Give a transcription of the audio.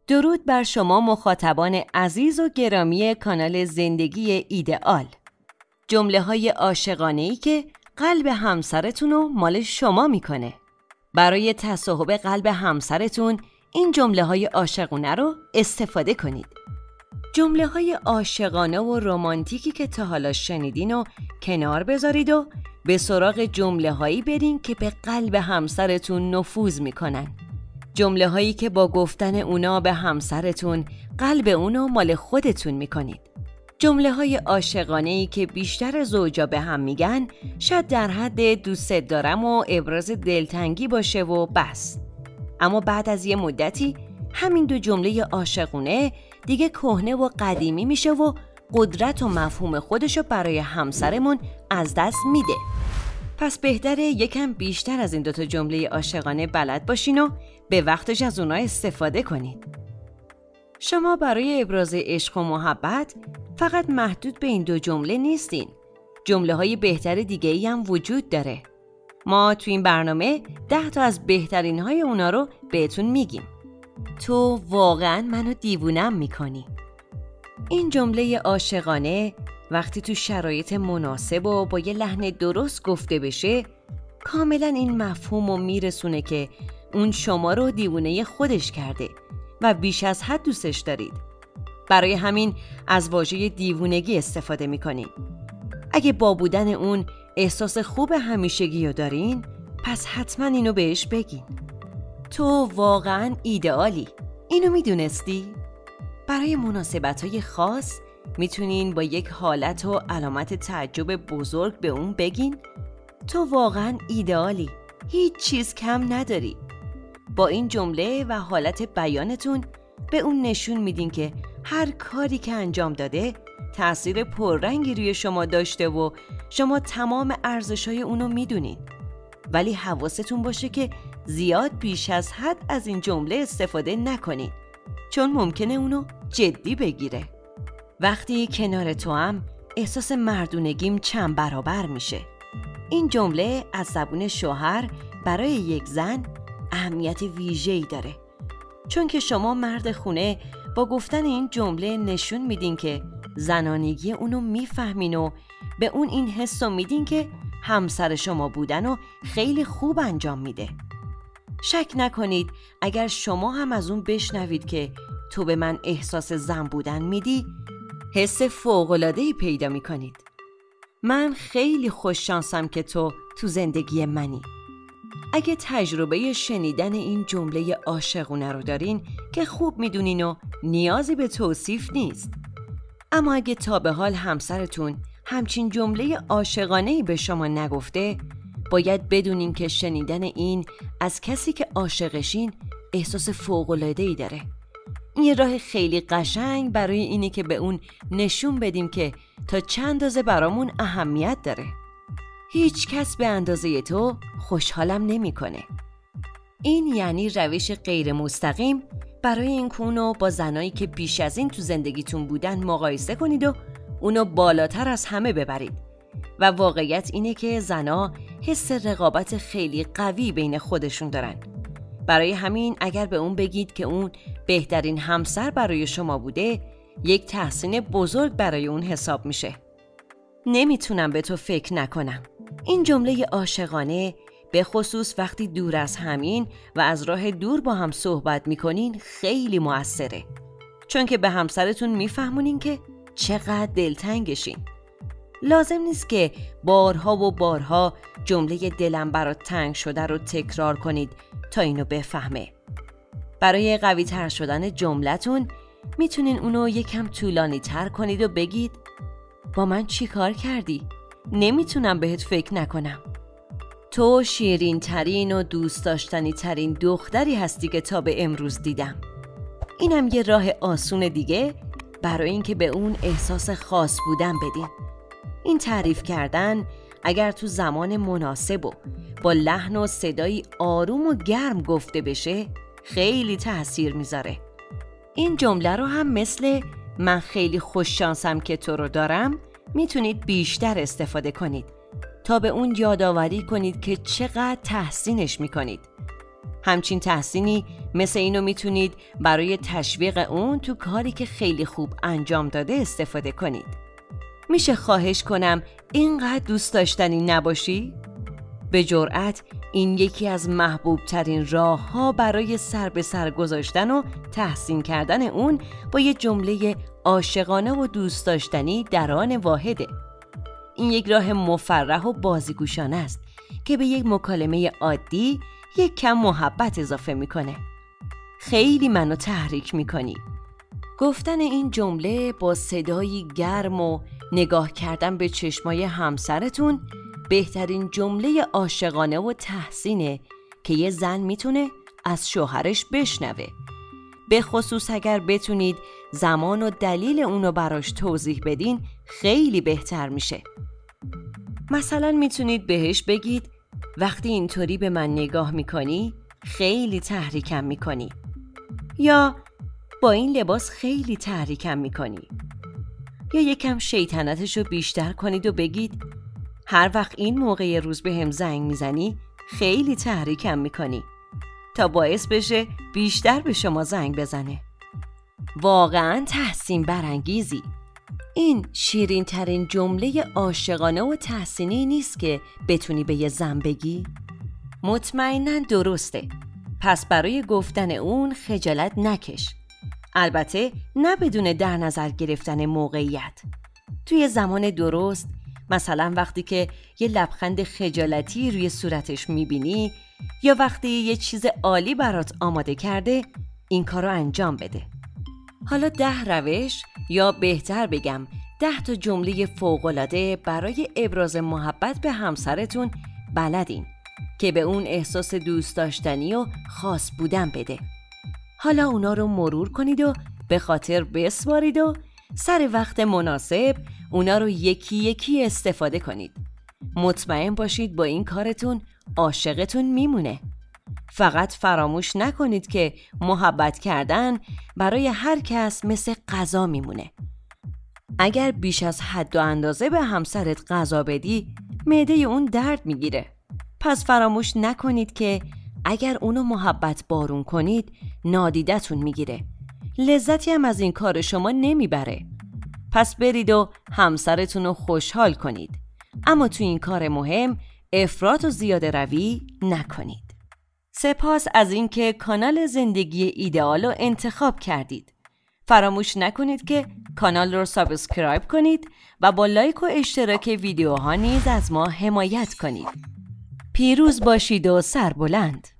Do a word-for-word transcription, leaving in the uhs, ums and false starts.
درود بر شما مخاطبان عزیز و گرامی کانال زندگی ایدئال. جمله های عاشقانه‌ای که قلب همسرتون رو مال شما میکنه. برای تصاحب قلب همسرتون این جمله های عاشقانه رو استفاده کنید. جمله های عاشقانه و رمانتیکی که تا حالا شنیدین رو کنار بذارید و به سراغ جمله هایی برین که به قلب همسرتون نفوذ میکنن. جمله هایی که با گفتن اونا به همسرتون قلب اونو مال خودتون میکنید. جمله های عاشقانه‌ای که بیشتر زوجا به هم میگن شاید در حد دوست دارم و ابراز دلتنگی باشه و بس. اما بعد از یه مدتی همین دو جمله عاشقونه دیگه کهنه و قدیمی میشه و قدرت و مفهوم خودشو برای همسرمون از دست میده. پس بهتره یکم بیشتر از این دوتا جمله عاشقانه بلد باشین و به وقتش از اونها استفاده کنید. شما برای ابراز عشق و محبت فقط محدود به این دو جمله نیستین. جمله های بهتر دیگه ای هم وجود داره. ما تو این برنامه ده تا از بهترین های اونا رو بهتون میگیم. تو واقعا منو دیوونم میکنی. این جمله عاشقانه وقتی تو شرایط مناسب و با یه لحن درست گفته بشه کاملا این مفهوم رو میرسونه که اون شما رو دیوونه خودش کرده و بیش از حد دوستش دارید. برای همین از واژه دیوونگی استفاده میکنین. اگه با بودن اون احساس خوب همیشگی رو دارین پس حتما اینو بهش بگین. تو واقعا ایدئالی. اینو میدونستی؟ برای مناسبت‌های خاص میتونین با یک حالت و علامت تعجب بزرگ به اون بگین تو واقعا ایدئالی. هیچ چیز کم نداری. با این جمله و حالت بیانتون به اون نشون میدین که هر کاری که انجام داده تأثیر پررنگی روی شما داشته و شما تمام ارزش‌های اونو میدونین. ولی حواستون باشه که زیاد بیش از حد از این جمله استفاده نکنین چون ممکنه اونو جدی بگیره. وقتی کنار تو هم احساس مردونگیم چند برابر میشه. این جمله از زبون شوهر برای یک زن اهمیت ویژه‌ای داره. چون که شما مرد خونه با گفتن این جمله نشون میدین که زنانگی اونو میفهمین و به اون این حس رو میدین که همسر شما بودن و خیلی خوب انجام میده. شک نکنید اگر شما هم از اون بشنوید که تو به من احساس زن بودن میدی حس فوق‌العاده‌ای پیدا میکنید. من خیلی خوش شانسم که تو تو زندگی منی. اگه تجربه شنیدن این جمله عاشقونه رو دارین که خوب میدونین و نیازی به توصیف نیست. اما اگه تا به حال همسرتون همچین جمله عاشقانه‌ای به شما نگفته باید بدونین که شنیدن این از کسی که عاشقشین احساس فوق‌العاده‌ای داره. این یه راه خیلی قشنگ برای اینه که به اون نشون بدیم که تا چند اندازه برامون اهمیت داره. هیچ کس به اندازه تو خوشحالم نمی‌کنه. این یعنی روش غیر مستقیم برای این که اونو با زنایی که بیش از این تو زندگیتون بودن مقایسه کنید و اونو بالاتر از همه ببرید. و واقعیت اینه که زنا حس رقابت خیلی قوی بین خودشون دارن. برای همین اگر به اون بگید که اون بهترین همسر برای شما بوده یک تحسین بزرگ برای اون حساب میشه. نمیتونم به تو فکر نکنم. این جمله عاشقانه به خصوص وقتی دور از همین و از راه دور با هم صحبت میکنین خیلی موثره. چون که به همسرتون میفهمونین که چقدر دلتنگشین. لازم نیست که بارها و بارها جمله دلم برات تنگ شده رو تکرار کنید تا اینو بفهمه. برای قوی تر شدن جملتون میتونین اونو یکم طولانی تر کنید و بگید با من چی کار کردی؟ نمیتونم بهت فکر نکنم. تو شیرین ترین و دوست داشتنی ترین دختری هستی که تا به امروز دیدم. اینم یه راه آسون دیگه برای اینکه به اون احساس خاص بودن بدین. این تعریف کردن اگر تو زمان مناسب و با لحن و صدایی آروم و گرم گفته بشه خیلی تأثیر میذاره. این جمله رو هم مثل من خیلی خوش شانسم که تو رو دارم میتونید بیشتر استفاده کنید تا به اون یادآوری کنید که چقدر تحسینش میکنید. همچین تحسینی مثل اینو میتونید برای تشویق اون تو کاری که خیلی خوب انجام داده استفاده کنید. میشه خواهش کنم اینقدر دوست داشتنی نباشی؟ به جرئت این یکی از محبوب ترین راه ها برای سر به سر گذاشتن و تحسین کردن اون با یه جمله عاشقانه و دوست داشتنی در آن واحده. این یک راه مفرح و بازیگوشانه است که به یک مکالمه عادی یک کم محبت اضافه میکنه. خیلی منو تحریک میکنی. گفتن این جمله با صدایی گرم و نگاه کردن به چشمای همسرتون بهترین جمله عاشقانه و تحسینه که یه زن میتونه از شوهرش بشنوه. به خصوص اگر بتونید زمان و دلیل اونو براش توضیح بدین خیلی بهتر میشه. مثلا میتونید بهش بگید وقتی اینطوری به من نگاه میکنی خیلی تحریکم میکنی، یا با این لباس خیلی تحریکم میکنی، یا یکم شیطنتشو بیشتر کنید و بگید هر وقت این موقع روز به هم زنگ میزنی خیلی تحریکم میکنی، تا باعث بشه بیشتر به شما زنگ بزنه. واقعا تحسین برانگیزی. این شیرین ترین جمله عاشقانه و تحسینی نیست که بتونی به یه زن بگی؟ مطمئناً درسته. پس برای گفتن اون خجالت نکش. البته نه بدون در نظر گرفتن موقعیت. توی زمان درست، مثلا وقتی که یه لبخند خجالتی روی صورتش میبینی یا وقتی یه چیز عالی برات آماده کرده، این کارو انجام بده. حالا ده روش یا بهتر بگم ده تا جمله فوق‌العاده برای ابراز محبت به همسرتون بلدین که به اون احساس دوست داشتنی و خاص بودن بده. حالا اونا رو مرور کنید و به خاطر بسپارید و سر وقت مناسب اونا رو یکی یکی استفاده کنید. مطمئن باشید با این کارتون عاشقتون میمونه. فقط فراموش نکنید که محبت کردن برای هر کس مثل غذا میمونه. اگر بیش از حد و اندازه به همسرت غذا بدی، معده اون درد میگیره. پس فراموش نکنید که اگر اونو محبت بارون کنید، نادیدتون میگیره. لذتی هم از این کار شما نمیبره. پس برید و همسرتون رو خوشحال کنید. اما تو این کار مهم افراط و زیاده روی نکنید. سپاس از اینکه کانال زندگی ایدئال رو انتخاب کردید. فراموش نکنید که کانال رو سابسکرایب کنید و با لایک و اشتراک ویدیوها نیز از ما حمایت کنید. پیروز باشید و سربلند.